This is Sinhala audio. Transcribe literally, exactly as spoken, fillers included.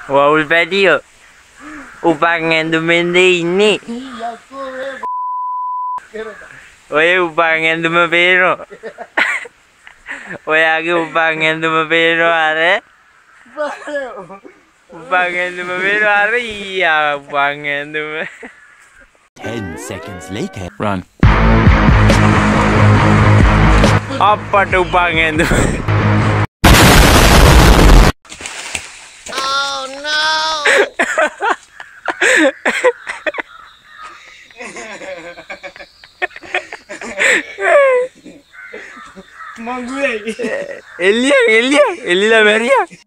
වවුල් පැටියෝ උපන් ඇඳුමෙන්ද ඉන්නේ. ඔය උපන් ඇඳුම පේනවා. ඔයාගේ උපන් ඇඳුම පේනවා අර. උපන් ඇඳුම පේනවා අර ඊයා උපන් ඇඳුම. ten seconds later. Run. අපට උපන් ඇඳුම. Oh no! එල්ලිය එල්ලිය එල්ලිලා මැරියා.